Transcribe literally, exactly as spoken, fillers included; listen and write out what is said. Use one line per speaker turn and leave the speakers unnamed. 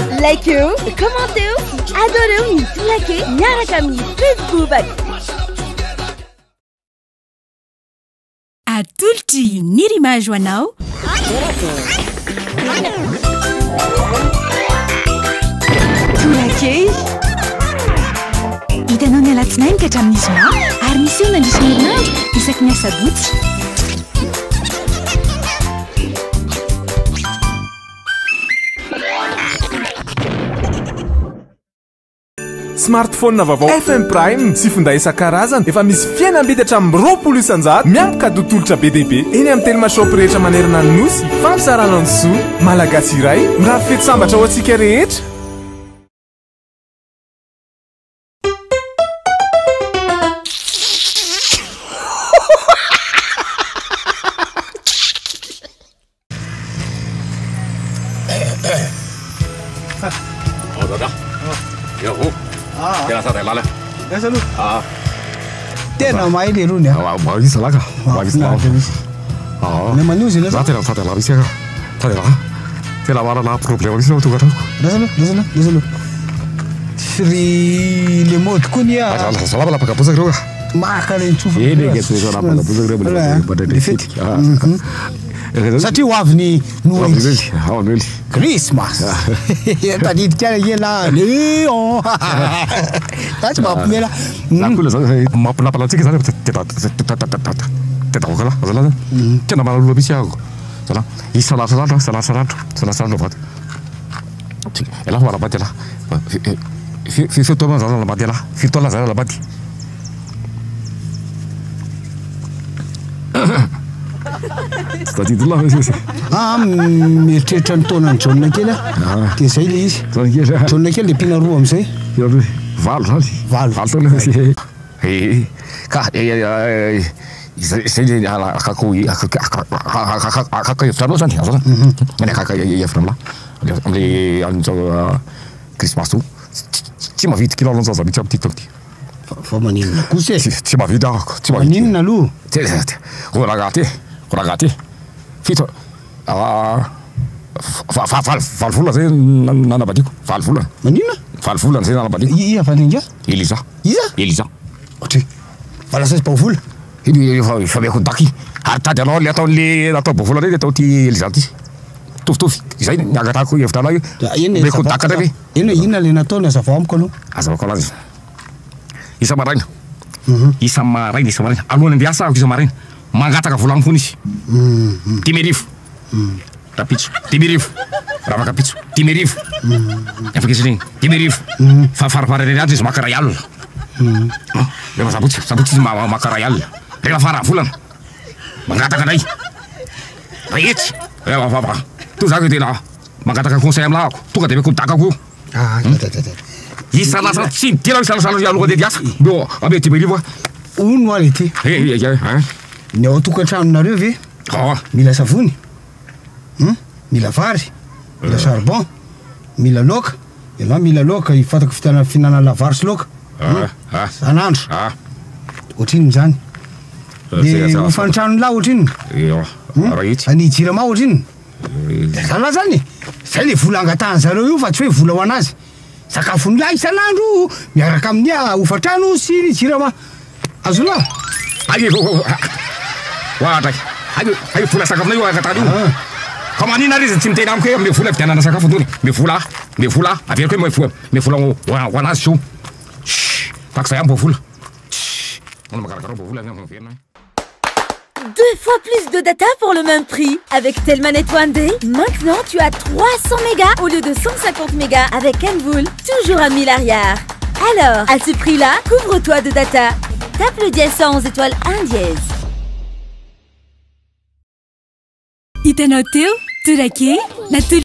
Like-eo, commenteo, adoreo ny tolake miaraka amin'ny Facebook.
Atolotry ny rimazo anao. Tolake hitanao ny alatsinainy ka hatramin'ny zoma ary misy eo nandrisy ny herinandro isaky ny asabotsy.
Smartphone vaovao F M Prime sy finday isan-karazany efa misy fihenam-bidy hatramin'ny roapolo isan-jato miampy tolotry be dia be eny amin'ny telma shop rehetra manerana ny nosy fampisarana ny soa malagasy iray mirafy fety sambatra ho antsika rehetra.
Tena lala.
Asa lu.
Ah.
Tena mai dia lu ni.
Ah, bagi salah kah? Bagi salah. Ah.
Memang news ni.
Lah tena tena lari siapa? Tena lah. Tena mana lah problem ni semua tu kan?
Asa lu, asa lu, asa lu. Sri lemot kunia.
Ah, salah apa pakai pusat juga?
Makan itu.
Ini gitu so apa pusat dia boleh pada dia.
Sati wavni nuai.
Oh, nuai.
Christmas. Tadi cara ye lah. Ni oh. Tak sebab ni lah.
Aku lah mau pernah pernah cik sana tidak tidak tidak tidak tahu lah. Salah. Jangan malu lebih siapa. Salah. Isalah salah salah salah salah salah lepas. Cik, elah wala baca lah. Fifi tu mana salah lepas lah. Fifi tu lah salah lepas. Tadi tu lah sih.
Ah, mesti contohnya contohnya kira. Kisah ini. Contohnya kira lepina ruam sih.
Val sih.
Val.
Val tu lah sih. Hei, kah ya ya. Saya ala aku aku aku aku ya firman sih, asal. Mana aku ya ya firman lah. Ambil anjau Christmas tu. Cuma vid kilo langsung sahaja macam TikTok ni.
Famanin aku sih.
Cuma vid aku. Cuma
vid. Manin lalu.
Tidak. Orang gati. Ragazzi, fito, ah, fal fal fal fulan saya nana badiku, fal fulan.
Mana?
Fal fulan saya nana badiku.
Iya, fal ninja.
Elisa.
Elisa.
Elisa.
Oke. Fal saya powerful.
Ini fal fal aku taki. Harta dia lawan lihat li atau powerful dia tahu ti Elisa ti. Tuf tuf. Saya ni agak aku ya fal lagi.
Ini.
Beku tak ada ni.
Ini ini lena tu ni safam kalau.
Asal kalau ni. Isa marahin. Isa marahin, isa marahin. Alun biasa aku isa marahin. Mangata ka fulang funis. Mm. Timirif. Mm. Tapich. Timirif. Rama kapich. Timirif. Mm. Yang pergi sini. Timirif. Mm. Fafar para dia atas makarayal. Mm. Oh, dia sabut sabut sih ma makarayal. Dia fara fulang. Mangata ka dai. Baik. Ya apa apa. Tu sahaja dia lah. Mangata ka kung saya lah. Tu kata dia kung tak aku.
Ah, tak tak tak.
Isa lah salah sih. Tidak salah salah ya lu dia biasa. Do, abe timirif.
Un waliti.
Hei, ya, ya.
Ny ao tokantrano ve mila savony mila vary mila charbon mila loka aloha mila loka fatako fitana finanana vary sy loka sanandro ohatriny zany de hofantrano la ohatriny any jirama ohatriny zala zany zay le vola angatahany zareo io fa tsy hoe vola ho anazy sakafony la isanandro miaraka amin'ny hofantrano sy ny jirama azo la
Wah, tak. Ayo, ayo fulah sakaf na yung kata dulu. Kamu ni nari cinta nam ke, me fulah tiada na sakaf tu ni. Me fulah, me fulah. Abiar ke me fulah, me fulah wana wana show. Tak saya ambo fulah. On m'a caracaro fulah ni ambo fier na.
Deux fois plus de data pour le même prix. Avec Telmanet One Day, maintenant tu as trois cents mégas au lieu de cent cinquante mégas avec Envoul, toujours à mille arrière. Alors, à ce prix-là, couvre-toi de data. Tape le dièse cent onze étoiles un dièse.
Itanoteu, Turaki, Natul.